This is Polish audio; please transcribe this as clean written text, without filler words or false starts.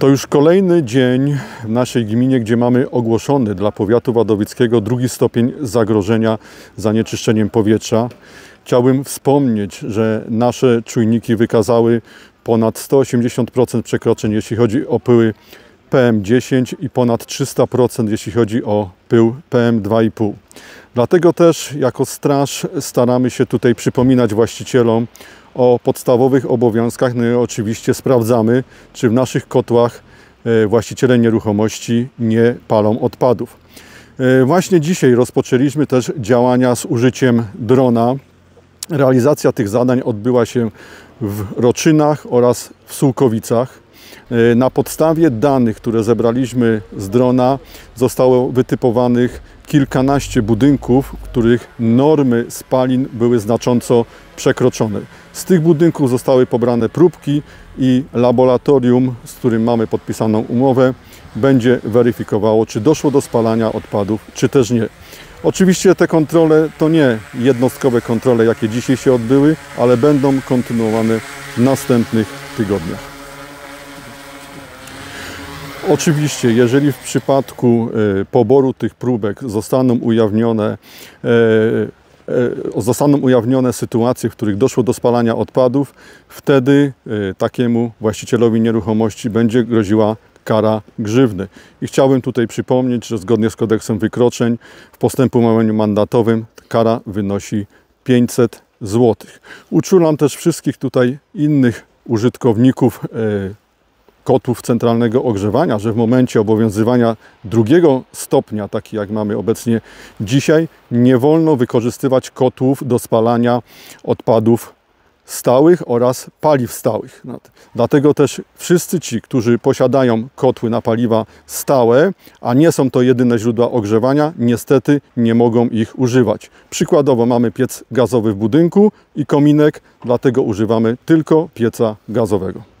To już kolejny dzień w naszej gminie, gdzie mamy ogłoszony dla powiatu wadowickiego 2. stopień zagrożenia zanieczyszczeniem powietrza. Chciałbym wspomnieć, że nasze czujniki wykazały ponad 180% przekroczeń, jeśli chodzi o pyły PM10 i ponad 300%, jeśli chodzi o pył PM2,5. Dlatego też jako straż staramy się tutaj przypominać właścicielom o podstawowych obowiązkach. No i oczywiście sprawdzamy, czy w naszych kotłach właściciele nieruchomości nie palą odpadów. Właśnie dzisiaj rozpoczęliśmy też działania z użyciem drona. Realizacja tych zadań odbyła się w Roczynach oraz w Sułkowicach. Na podstawie danych, które zebraliśmy z drona, zostało wytypowanych kilkanaście budynków, których normy spalin były znacząco przekroczone. Z tych budynków zostały pobrane próbki i laboratorium, z którym mamy podpisaną umowę, będzie weryfikowało, czy doszło do spalania odpadów, czy też nie. Oczywiście te kontrole to nie jednostkowe kontrole, jakie dzisiaj się odbyły, ale będą kontynuowane w następnych tygodniach. Oczywiście, jeżeli w przypadku poboru tych próbek zostaną ujawnione sytuacje, w których doszło do spalania odpadów, wtedy takiemu właścicielowi nieruchomości będzie groziła kara grzywny. I chciałbym tutaj przypomnieć, że zgodnie z kodeksem wykroczeń w postępowaniu mandatowym kara wynosi 500 zł. Uczulam też wszystkich tutaj innych użytkowników kotłów centralnego ogrzewania, że w momencie obowiązywania 2. stopnia, taki jak mamy obecnie dzisiaj, nie wolno wykorzystywać kotłów do spalania odpadów stałych oraz paliw stałych. Dlatego też wszyscy ci, którzy posiadają kotły na paliwa stałe, a nie są to jedyne źródła ogrzewania, niestety nie mogą ich używać. Przykładowo mamy piec gazowy w budynku i kominek, dlatego używamy tylko pieca gazowego.